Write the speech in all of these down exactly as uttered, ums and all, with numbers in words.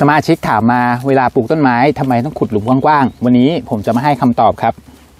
สมาชิกถามมาเวลาปลูกต้นไม้ทำไมต้องขุดหลุมกว้างๆวันนี้ผมจะมาให้คำตอบครับ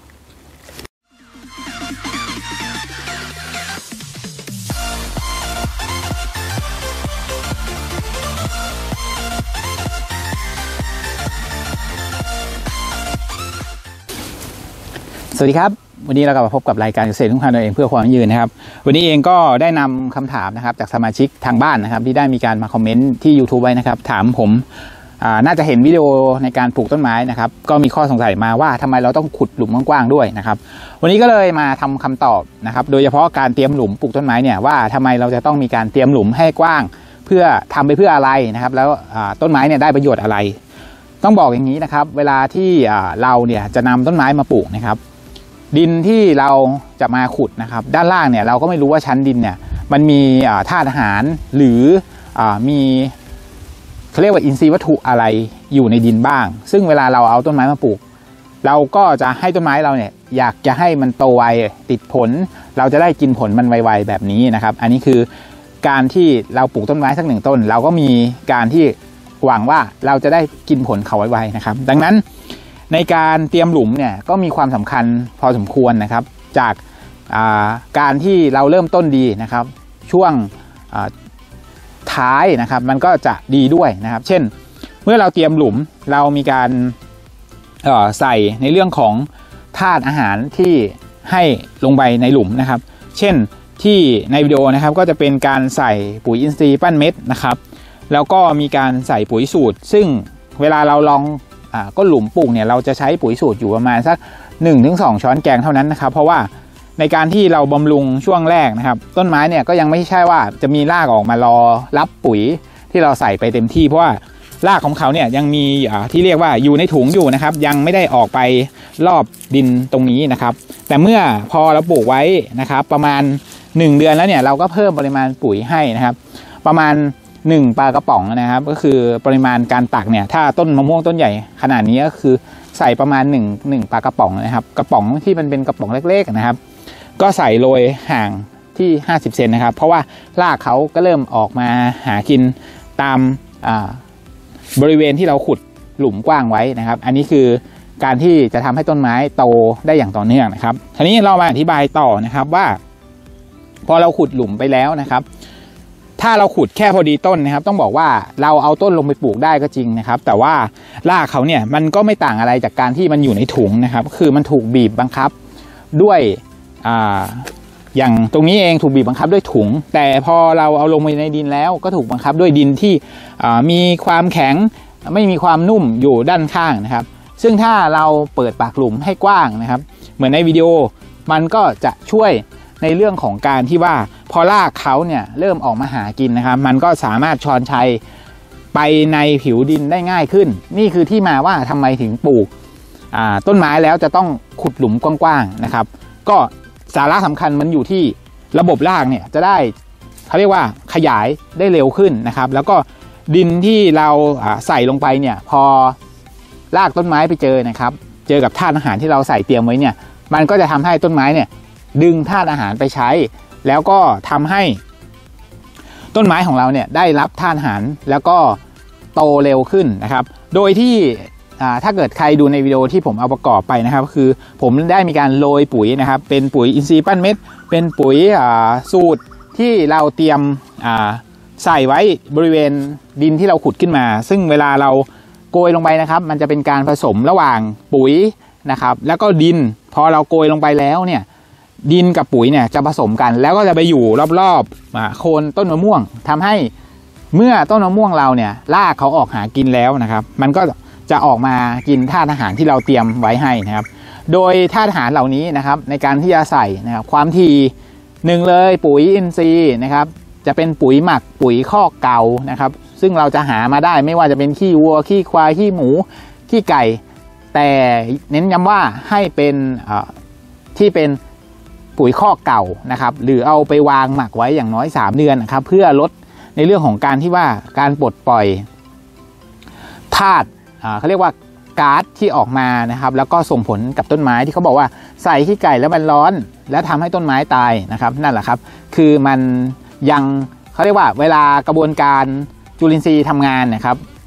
สวัสดีครับวันนี้เรากลับมาพบกับรายการเกษตรทุ่งทานตัวเองเพื่อความยั่งยืนนะครับวันนี้เองก็ได้นำคำถามนะครับจากสมาชิกทางบ้านนะครับที่ได้มีการมาคอมเมนต์ที่ ยูทูบ ไว้นะครับถามผมน่าจะเห็นวิดีโอในการปลูกต้นไม้นะครับก็มีข้อสงสัยมาว่าทำไมเราต้องขุดหลุมกว้างๆด้วยนะครับวันนี้ก็เลยมาทำคำตอบนะครับโดยเฉพาะการเตรียมหลุมปลูกต้นไม้เนี่ยว่าทำไมเราจะต้องมีการเตรียมหลุมให้กว้างเพื่อทำไปเพื่ออะไรนะครับแล้วต้นไม้เนี่ยได้ประโยชน์อะไรต้องบอกอย่างนี้นะครับเวลาที่เราเนี่ยจะนำต้นไม้มาปลูกนะครับดินที่เราจะมาขุดนะครับด้านล่างเนี่ยเราก็ไม่รู้ว่าชั้นดินเนี่ยมันมีธาตุอาหารหรือมีเขาเรียกว่าอินทรีย์วัตถุอะไรอยู่ในดินบ้างซึ่งเวลาเราเอาต้นไม้มาปลูกเราก็จะให้ต้นไม้เราเนี่ยอยากจะให้มันโตไวติดผลเราจะได้กินผลมันไวๆแบบนี้นะครับอันนี้คือการที่เราปลูกต้นไม้สักหนึ่งต้นเราก็มีการที่หวังว่าเราจะได้กินผลเขาไวๆนะครับดังนั้นในการเตรียมหลุมเนี่ยก็มีความสำคัญพอสมควรนะครับจากการที่เราเริ่มต้นดีนะครับช่วงท้ายนะครับมันก็จะดีด้วยนะครับเช่นเมื่อเราเตรียมหลุมเรามีการใส่ในเรื่องของธาตุอาหารที่ให้ลงไปในหลุมนะครับเช่นที่ในวิดีโอนะครับก็จะเป็นการใส่ปุ๋ยอินทรีย์ปั้นเม็ดนะครับแล้วก็มีการใส่ปุ๋ยสูตรซึ่งเวลาเราลองก็หลุมปลูกเนี่ยเราจะใช้ปุ๋ยสูตรอยู่ประมาณสัก หนึ่งถึงสอง ช้อนแกงเท่านั้นนะครับเพราะว่าในการที่เราบำรุงช่วงแรกนะครับต้นไม้เนี่ยก็ยังไม่ใช่ว่าจะมีรากออกมารอรับปุ๋ยที่เราใส่ไปเต็มที่เพราะว่ารากของเขาเนี่ยยังมีที่เรียกว่าอยู่ในถุงอยู่นะครับยังไม่ได้ออกไปรอบดินตรงนี้นะครับแต่เมื่อพอเราปลูกไว้นะครับประมาณหนึ่งเดือนแล้วเนี่ยเราก็เพิ่มปริมาณปุ๋ยให้นะครับประมาณหนึ่งปลากระป๋องนะครับก็คือปริมาณการตักเนี่ยถ้าต้นมะม่วงต้นใหญ่ขนาดนี้ก็คือใส่ประมาณ1 1ปลากระป๋องนะครับกระป๋องที่มันเป็นกระป๋องเล็กๆนะครับก็ใส่โรยห่างที่ห้าสิบเซนนะครับเพราะว่ารากเขาก็เริ่มออกมาหากินตามบริเวณที่เราขุดหลุมกว้างไว้นะครับอันนี้คือการที่จะทำให้ต้นไม้โตได้อย่างต่อเนื่องนะครับทีนี้เรามาอธิบายต่อนะครับว่าพอเราขุดหลุมไปแล้วนะครับถ้าเราขุดแค่พอดีต้นนะครับต้องบอกว่าเราเอาต้นลงไปปลูกได้ก็จริงนะครับแต่ว่ารากเขาเนี่ยมันก็ไม่ต่างอะไรจากการที่มันอยู่ในถุงนะครับคือมันถูกบีบบังคับด้วยอ่าอย่างตรงนี้เองถูกบีบบังคับด้วยถุงแต่พอเราเอาลงไปในดินแล้วก็ถูกบังคับด้วยดินที่มีความแข็งไม่มีความนุ่มอยู่ด้านข้างนะครับซึ่งถ้าเราเปิดปากหลุมให้กว้างนะครับเหมือนในวิดีโอมันก็จะช่วยในเรื่องของการที่ว่าพอรากเขาเนี่ยเริ่มออกมาหากินนะครับมันก็สามารถชอนชัยไปในผิวดินได้ง่ายขึ้นนี่คือที่มาว่าทำไมถึงปลูกต้นไม้แล้วจะต้องขุดหลุมกว้างๆนะครับก็สาระสำคัญมันอยู่ที่ระบบรากเนี่ยจะได้เขาเรียกว่าขยายได้เร็วขึ้นนะครับแล้วก็ดินที่เราใส่ลงไปเนี่ยพอรากต้นไม้ไปเจอนะครับเจอกับธาตุอาหารที่เราใส่เตรียมไว้เนี่ยมันก็จะทำให้ต้นไม้เนี่ยดึงธาตุอาหารไปใช้แล้วก็ทำให้ต้นไม้ของเราเนี่ยได้รับธาตุอาหารแล้วก็โตเร็วขึ้นนะครับโดยที่ถ้าเกิดใครดูในวิดีโอที่ผมเอาประกอบไปนะครับคือผมได้มีการโรยปุ๋ยนะครับเป็นปุ๋ยอินทรีย์ปั้นเม็ดเป็นปุ๋ยสูตรที่เราเตรียมใส่ไว้บริเวณดินที่เราขุดขึ้นมาซึ่งเวลาเราโกยลงไปนะครับมันจะเป็นการผสมระหว่างปุ๋ยนะครับแล้วก็ดินพอเราโกยลงไปแล้วเนี่ยดินกับปุ๋ยเนี่ยจะผสมกันแล้วก็จะไปอยู่รอบๆโคนต้นมะม่วงทำให้เมื่อต้นมะม่วงเราเนี่ยรากเขาออกหากินแล้วนะครับมันก็จะออกมากินธาตุอาหารที่เราเตรียมไว้ให้นะครับโดยธาตุอาหารเหล่านี้นะครับในการที่จะใส่นะครับความถี่หนึ่งเลยปุ๋ยอินทรีย์นะครับจะเป็นปุ๋ยหมักปุ๋ยคอกเก่านะครับซึ่งเราจะหามาได้ไม่ว่าจะเป็นขี้วัวขี้ควายขี้หมูขี้ไก่แต่เน้นย้ำว่าให้เป็นที่เป็นปุ๋ยคอกเก่านะครับหรือเอาไปวางหมักไว้อย่างน้อยสามเดือนนะครับเพื่อลดในเรื่องของการที่ว่าการปลดปล่อยธาตุเขาเรียกว่าก๊าซที่ออกมานะครับแล้วก็ส่งผลกับต้นไม้ที่เขาบอกว่าใส่ขี้ไก่แล้วมันร้อนและทำให้ต้นไม้ตายนะครับนั่นแหละครับคือมันยังเขาเรียกว่าเวลากระบวนการจุลินทรีย์ทำงานนะครับ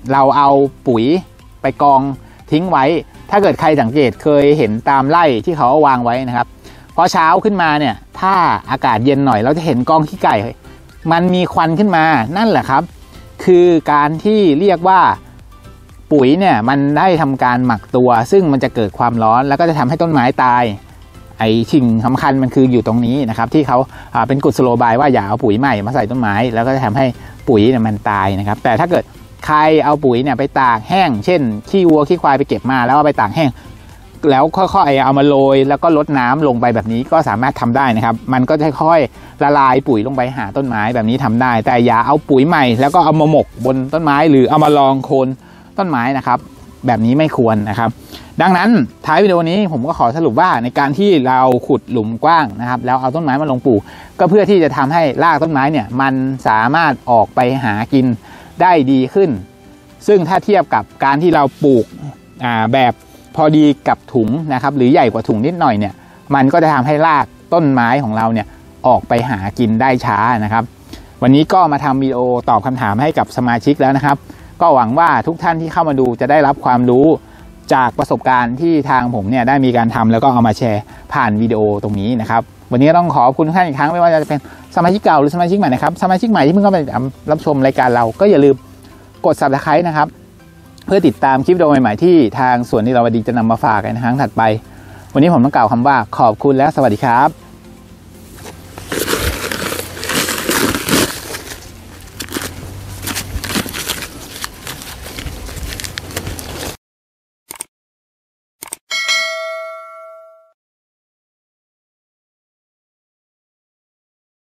เราเอาปุ๋ยไปกองทิ้งไว้ถ้าเกิดใครสังเกตเคยเห็นตามไร่ที่เขาวางไว้นะครับพอเช้าขึ้นมาเนี่ยถ้าอากาศเย็นหน่อยเราจะเห็นกองขี้ไก่มันมีควันขึ้นมานั่นแหละครับคือการที่เรียกว่าปุ๋ยเนี่ยมันได้ทำการหมักตัวซึ่งมันจะเกิดความร้อนแล้วก็จะทำให้ต้นไม้ตายไอ้สิ่งสำคัญมันคืออยู่ตรงนี้นะครับที่เขาเป็นกุศโลบายว่าอย่าเอาปุ๋ยใหม่มาใส่ต้นไม้แล้วก็จะทำให้ปุ๋ยเนี่ยมันตายนะครับแต่ถ้าเกิดใครเอาปุ๋ยเนี่ยไปตากแห้งเช่นขี้วัวขี้ควายไปเก็บมาแล้วเอาไปตากแห้งแล้วค่อยๆเอามาโรยแล้วก็ลดน้ำลงไปแบบนี้ก็สามารถทำได้นะครับมันก็จะค่อยๆละลายปุ๋ยลงไปหาต้นไม้แบบนี้ทำได้แต่อย่าเอาปุ๋ยใหม่แล้วก็เอามาหมกบนต้นไม้หรือเอามารองโคนต้นไม้นะครับแบบนี้ไม่ควรนะครับดังนั้นท้ายวิดีโอนี้ผมก็ขอสรุปว่าในการที่เราขุดหลุมกว้างนะครับแล้วเอาต้นไม้มาลงปลูกก็เพื่อที่จะทำให้รากต้นไม้เนี่ยมันสามารถออกไปหากินได้ดีขึ้นซึ่งถ้าเทียบกับการที่เราปลูกอ่าแบบพอดีกับถุงนะครับหรือใหญ่กว่าถุงนิดหน่อยเนี่ยมันก็จะทำให้รากต้นไม้ของเราเนี่ยออกไปหากินได้ช้านะครับวันนี้ก็มาทำวิดีโอตอบคำถามให้กับสมาชิกแล้วนะครับก็หวังว่าทุกท่านที่เข้ามาดูจะได้รับความรู้จากประสบการณ์ที่ทางผมเนี่ยได้มีการทำแล้วก็เอามาแชร์ผ่านวิดีโอตรงนี้นะครับวันนี้ต้องขอบคุณทุกท่านอีกครั้งไม่ว่าจะเป็นสมาชิกเก่าหรือสมาชิกใหม่นะครับสมาชิกใหม่ที่เพิ่งเข้ามารับชมรายการเราก็อย่าลืมกด ซับสไครบ์ นะครับเพื่อติดตามคลิปวิดีโอใหม่ๆที่ทางสวนนิราวดีจะนำมาฝากในครั้งถัดไปวันนี้ผมต้องกล่าวคำว่าขอบคุณและสวัสดีครับ